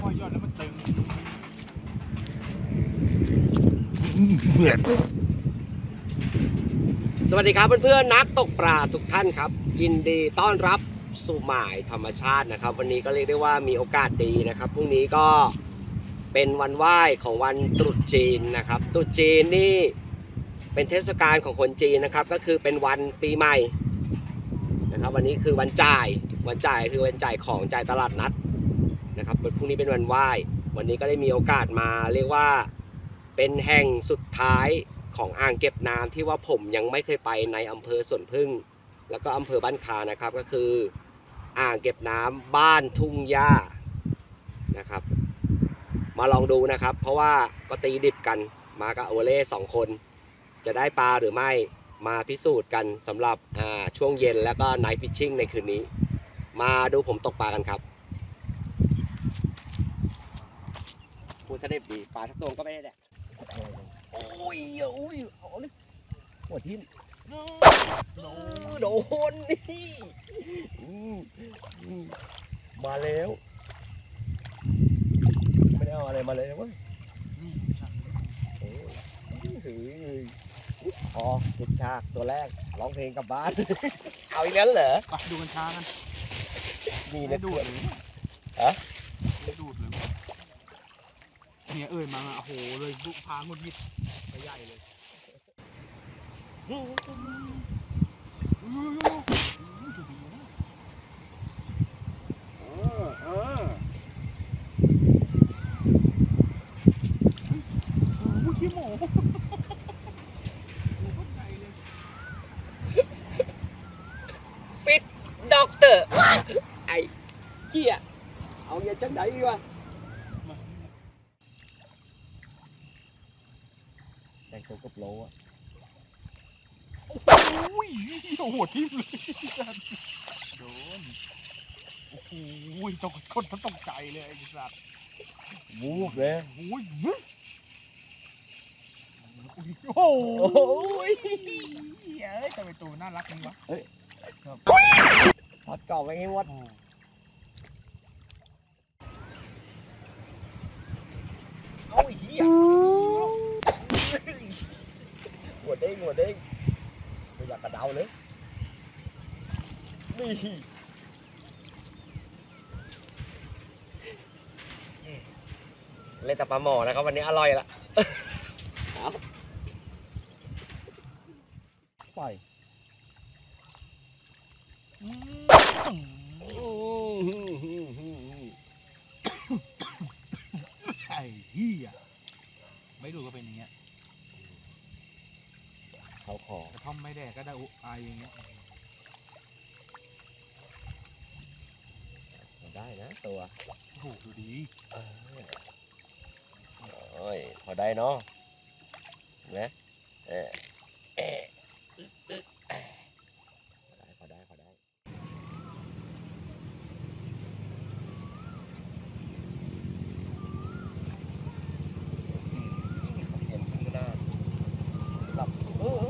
อยยอดแล้วมันตึงสวัสดีครับเพื่อนๆนักตกปลาทุกท่านครับยินดีต้อนรับสู่หมายธรรมชาตินะครับวันนี้ก็เรียกได้ว่ามีโอกาสดีนะครับพรุ่งนี้ก็เป็นวันไหว้ของวันตรุษจีนนะครับตรุษจีนนี่เป็นเทศกาลของคนจีนนะครับก็คือเป็นวันปีใหม่นะครับวันนี้คือวันจ่ายคือวันจ่ายของจ่ายตลาดนัดนะครับพรุ่งนี้เป็นวันไหว้วันนี้ก็ได้มีโอกาสมาเรียกว่าเป็นแห่งสุดท้ายของอ่างเก็บน้ำที่ว่าผมยังไม่เคยไปในอำเภอสวนพึ่งแล้วก็อำเภอบ้านคานะครับก็คืออ่างเก็บน้ำบ้านทุ่งหญ้านะครับมาลองดูนะครับเพราะว่าก็ตีดิบกันมากับโอเล่2คนจะได้ปลาหรือไม่มาพิสูจน์กันสำหรับช่วงเย็นแล้วก็ไนท์ฟิชชิ่งในคืนนี้มาดูผมตกปลากันครับพูดสนิทดีปลาทักตัวก็ไม่ได้แดกโอ้ยเอาเลยหัวทิ่มโดนนี่มาแล้วไม่ได้เอาอะไรมาเลยนะเว้ยพอติดฉากตัวแรกร้องเพลงกลับบ้านเอาอีกแล้วเหรอไปดูกันช้ากันนี่นะดูดเลยฮะไม่ดูดเลยเนี่ยมาโอ้โหเลยบุกพางุดยิดไปใหญ่เลยขี้หมูฟิตด็อกเตอร์ไอ้เหี้ยเอาเงี้ยจังไหนดีวะแต่งตัวกับโลอ่ะโอ้ยโอ้โหทิ่มเลยโดนโอ้โหคนตกใจเลยไอ้สัตว์วูบเลยโอ้ยโอ้ยเฮ้ยทำไมตัวน่ารักนี่วะเฮ้ยทอดกรอบไว้ให้วัดเอาเหี้ยหัวเด้งไม่อยากกระเดาเลยนี่เล่นแต่ปลาหมอนะครับวันนี้อร่อยละปล่อยไอ้เหี้ยไม่ดูก็เป็นอย่างเงี้ยเขาขอท่อมไม่แดกก็ได้อุอายอย่างเงี้ยได้นะตัวโอ้โหดูดีโอ้ยพอได้เนาะนะพอได้เห็นขึ้นหน้าหลับ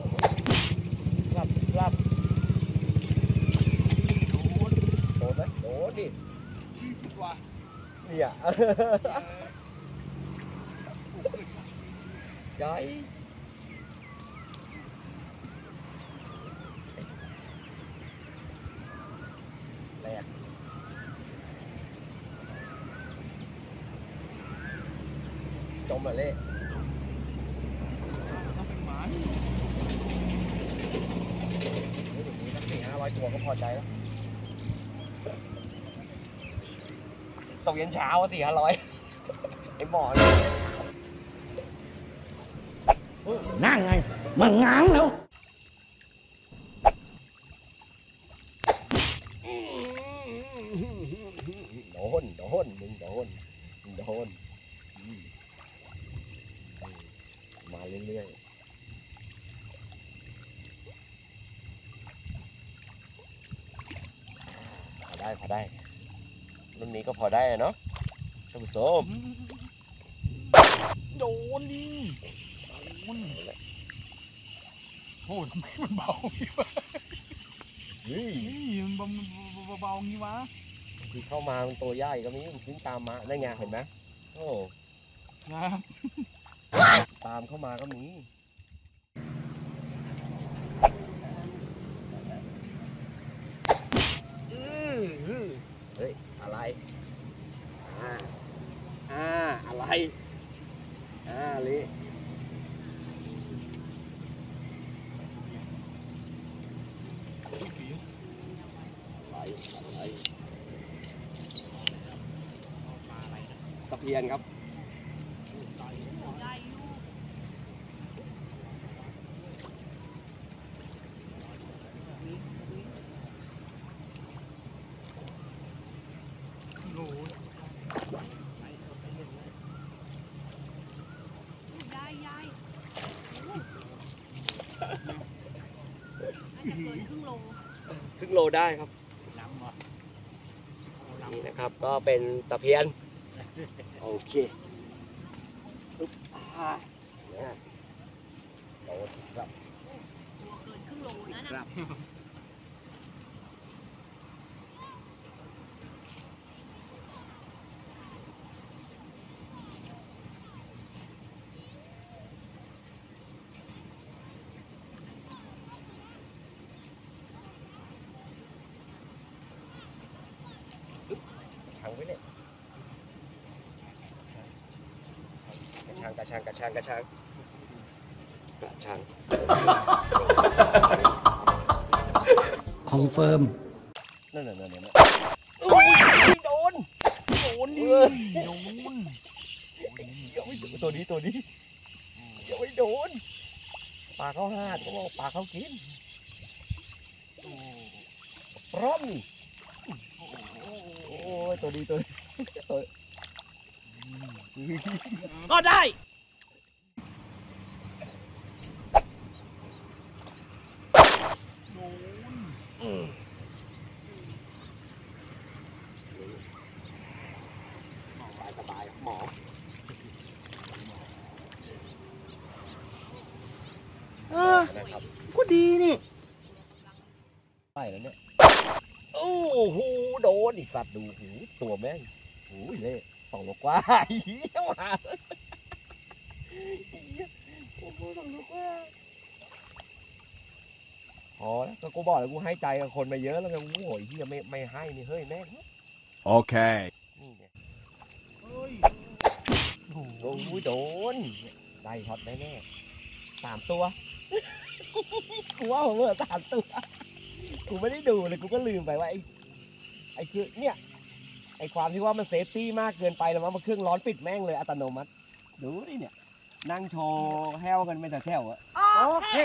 โดนไหมโดนดิ 20 ว่ะเนี่ยใหญ่แรกจมมาเละต้องเป็นหมาเดี๋ยวนี้นัก400-500ตัวก็พอใจแล้วตกเย็นเช้า400-500ไอ้หมอนั่งไงมันง้างแล้วโดนมึงโดนมาเรื่อยๆพอได้รุ่นนี้ก็พอได้เนาะท่านผู้ชมโดนดิโอ้ทำไมมันเบาเฮ้ยมันเบางี้วะที่เข้ามามันตัวใหญ่ก็มีมันขึ้นตามมาได้ไงเห็นไหมโอ้นะตามเข้ามาก็มีเฮ้ยอะไรอะไรลิอะไรตะเพียนครับโลยายน่าจะเกินครึ่งโลครึ่งโลได้ครับล้ำว่ะนี่นะครับก็เป็นตะเพียนโอเคปุ๊บเนี่ยโตครับตัวเกินครึ่งโลนะน่ะชังไว้เนี่ยกระชังคอนเฟิร์มนั่นโอ้ยโดนโดนตัวนี้ยังไม่โดนปลาเข้าหาดเขาบอกปลาเข้ากินพร้อมโอ้ยตัวนี้ก็ได้สบายหมอนะครับก็ดีนี่ไปแล้วเนี่ยโอ้โหโดนอีกสัตว์ดูหูตัวแม่งหูยเล่2 โลกว่าเหี้ยมาโอ้โห2 โลกว่าพอแล้วก็กูบอกแล้วกูให้ใจกับคนมาเยอะแล้วไงโอ้โหเหี้ยไม่ให้นี่เฮ้ยแม่ง Okay. นี่เนี่ยเฮ้ยโอ้โหโอ้ยโดนได้ช็อตแน่ๆ3 ตัว กูว่าผมเหลือ3 ตัวกูไม่ได้ดูเลยกูก็ลืมไปว่าไอ้คือเนี่ยไอ้ความที่ว่ามันเซฟตี้มากเกินไปแล้วมันเครื่องร้อนปิดแม่งเลยอัตโนมัติดูดิเนี่ยนั่งโชว์แห้วกันไม่แต่แถวอะโอเค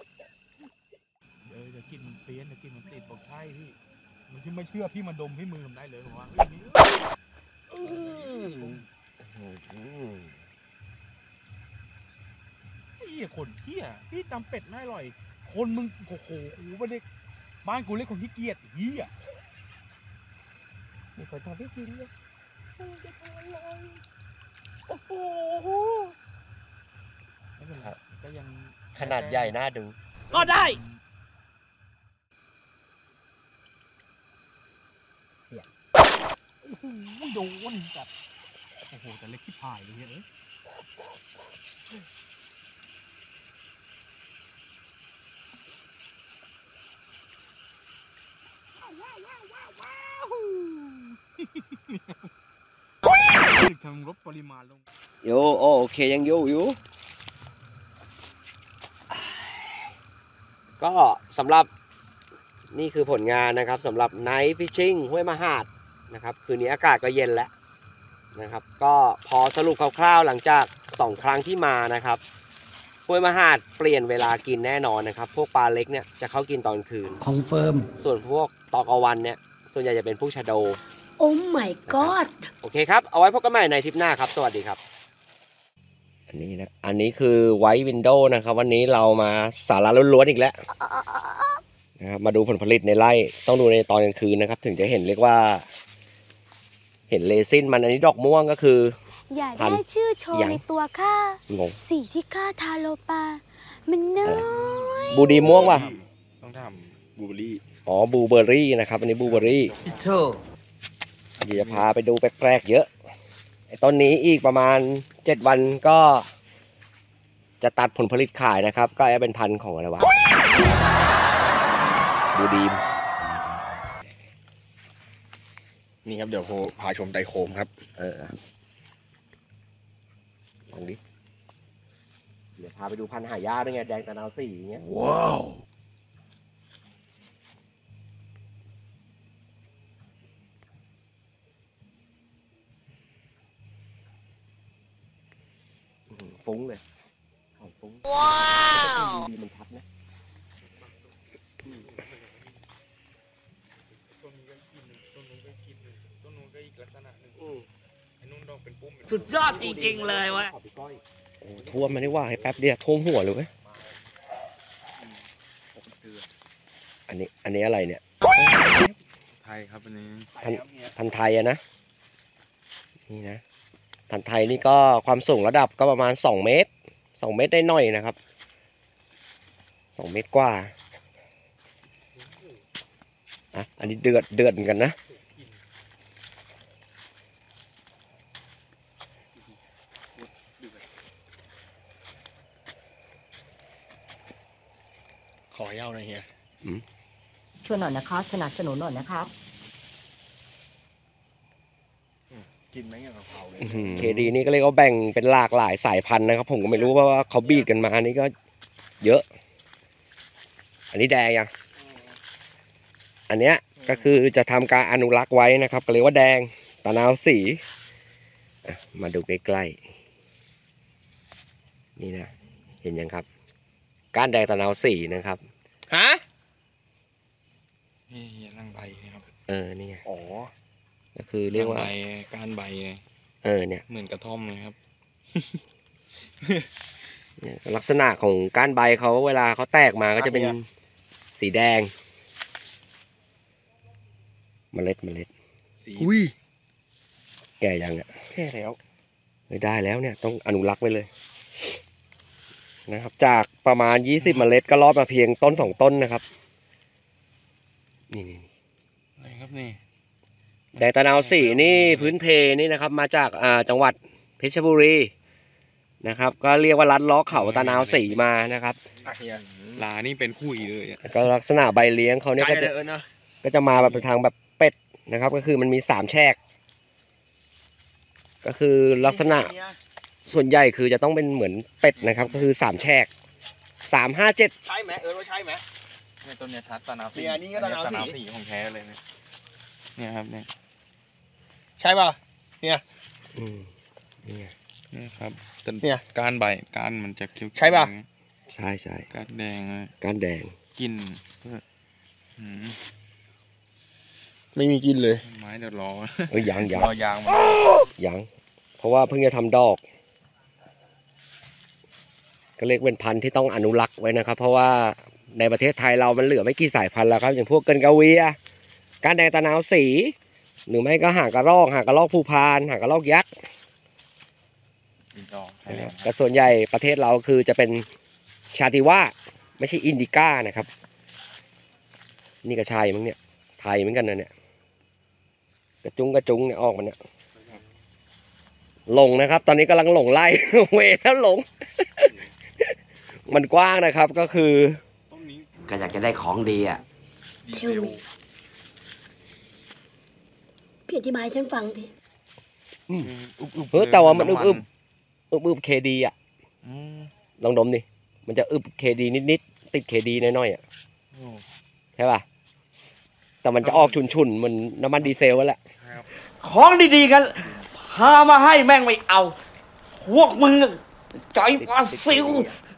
เดี๋ยวกินมันเปรี้ยนเดี๋ยวกินมันติดบอกใช่พี่มันที่ไม่เชื่อพี่มาดมที่มือผมได้เลยผมว่าพี่คนเที่ยพี่จำเป็ดไม่อร่อยคนมึงโอ้โหไม่ได้บ้านกูเรียกคนที่เกียจเฮียมีคนทำให้กินเลยโอ้โหไม่เป็นไรก็ยังขนาดใหญ่น่าดูก็ได้โดนแบบโอ้โหแต่เล็กที่พายเลยเฮ้ยทำลดปริมาณลงโอเคยังอยู่ก็สำหรับนี่คือผลงานนะครับสำหรับ Night Fishing ห้วยมหาดนะครับคืนนี้อากาศก็เย็นแล้วนะครับก็พอสรุปคร่าวๆหลังจาก2 ครั้งที่มานะครับห้วยมหาดเปลี่ยนเวลากินแน่นอนนะครับพวกปลาเล็กเนี่ยจะเข้ากินตอนคืนคอนเฟิร์มส่วนพวกตอกลางวันเนี่ยส่วนใหญ่จะเป็นพวกชะโดโอ้ my god โอเคครับเอาไว้พบกันใหม่ในทริปหน้าครับสวัสดีครับอันนี้คือไวท์วินโดว์นะครับวันนี้เรามาสาระล้วนๆอีกแล้วนะครับมาดูผลผลิตในไร่ต้องดูในตอนกลางคืนนะครับถึงจะเห็นเรียกว่า เห็นเลซินมันอันนี้ดอกม่วงก็คืออย่าได้ชื่อโชว์ในตัวข้างงสีที่ข้าทาโลปา มันน้อยบูดีม่วงป่ะต้องทำบลูเบอรี่อ๋อบูเบอรี่นะครับอันนี้บูเบอรี่เธอเดี๋ยวจะพาไปดูแปลกๆเยอะไอ้ต้นนี้อีกประมาณ7 วันก็จะตัดผลผลิตขายนะครับ ก็จะเป็นพันธุ์ของอะไรวะดูดีมนี่ครับเดี๋ยวพาชมไตโคมครับลองดิเดี๋ยวพาไปดูพันธุ์หายากด้วยไงแดงตะนาวสีอย่างเงี้ยว้าวฟุ้งเลยหอมฟุ้งว้าวดีมันทับนะต้นนู้นก็กินหนึ่งต้นนู้นก็กินหนึ่งต้นนู้นก็อีกลักษณะหนึ่งไอ้นุ่นดอกเป็นปุ้มสุดยอดจริงๆเลยวะโอ้ท่วมมาได้ว่าให้แป๊บเดียวท่วมหัวเลยเว้ยอันนี้อะไรเนี่ยไทยครับอันนี้พันธุ์ไทยอะนะนี่นะพันธุ์ไทยนี่ก็ความสูงระดับก็ประมาณ2 เมตร2 เมตรได้หน่อยนะครับ2 เมตรกว่าอ่ะอันนี้เดือดเหมือนกันนะขอเย้าหน่อยเฮียช่วยหน่อยนะครับสนับสนุนหน่อยนะครับกินไหมอย่างกะเพราเลยเคดีนี่ก็เรียกว่าแบ่งเป็นหลากหลายสายพันธุ์นะครับ ผมก็ไม่รู้ว่าเขาบีดกันมานี่ก็เยอะ อันนี้แดงยังอันเนี้ยก็คือจะทำการอนุรักษ์ไว้นะครับก็เรียกว่าแดงตะนาวสีมาดูใกล้ๆนี่นะเห็นยังครับก้านแดงตะนาวสีนะครับฮะนี่เฮียนั่งใบนะครับนี่ไงอ๋อก็คือเรียกว่าใบก้านใบเลยเนี่ยเหมือนกระท่อมเลยครับเนี่ยลักษณะของก้านใบเขาเวลาเขาแตกมาก็จะเป็นสีแดงเมล็ดสีอุ้ยแก่ยังเนี่ยแค่แล้วไม่ได้แล้วเนี่ยต้องอนุรักษ์ไว้เลยนะครับ จากประมาณ20 เมล็ดก็รอดมาเพียงต้น2 ต้นนะครับนี่อะไรครับนี่แดงตะนาวสีนี่พื้นเพนี่นะครับ มาจากจังหวัดเพชรบุรีนะครับ ก็เรียกว่าลัดล้อเขาตะนาวสีมานะครับเฮียลานี่เป็นคุยเลยอ่ะก็ลักษณะใบเลี้ยงเขาเนี่ยก็จะมาแบบเป็นทางแบบเป็ดนะครับ ก็คือมันมี3 แฉกก็คือลักษณะส่วนใหญ่คือจะต้องเป็นเหมือนเป็ดนะครับ ก็คือ3 แฉก3 5 7 ใช่ไหมว่าใช่ไหมเนี่ยต้นเนี้ยทัดตะนาวสีเนี่ยนี่ก็ตะนาวสีตะนาวสีของแท้เลยเนี่ยครับเนี่ยใช่ป่ะอืมนี่ไงนี่ครับแต่เนี่ยก้านใบก้านมันจะเขียวๆใช่ปะอย่างเงี้ยใช่ก้านแดงเลยก้านแดงกินอืมไม่มีกินเลยไม้เดี๋ยวรอยังรอยางมันยังเพราะว่าเพิ่งจะทำดอก ก็เรียกเป็นพันธุ์ที่ต้องอนุรักษ์ไว้นะครับ เพราะว่าในประเทศไทยเรามันเหลือไม่กี่สายพันธุ์แล้วครับอย่างพวกเกินกาเวียก้านแดงตะนาวสี หรือไม่ก็หางกระรอกภูพานหางกระรอกยักษ์มีดอกแทนแต่ส่วนใหญ่ประเทศเราคือจะเป็นชาติว่าไม่ใช่อินดิก้านะครับ นี่ก็ใช่มั้งเนี่ยไทยเหมือนกันนะเนี่ยกระจุงเนี่ยออกมันเนี่ยหลงนะครับ ตอนนี้กำลังหลงไล่ เวแล้วหลง มันกว้างนะครับก็คือต้นนี้ก็อยากจะได้ของดีอ่ะดีเซลพี่อธิบายให้ฉันฟังทีเฮ้ยแต่ว่ามันอึบเคดีอ่ะอืมลองดมดิมันจะอึบเคดีนิดติดเคดีน้อยๆอ่ะโอ้ใช่ป่ะแต่มันจะออกฉุนๆเหมือนน้ำมันดีเซลแหละครับของดีๆกันพามาให้แม่งไม่เอา พวกมึงใจปลาซิว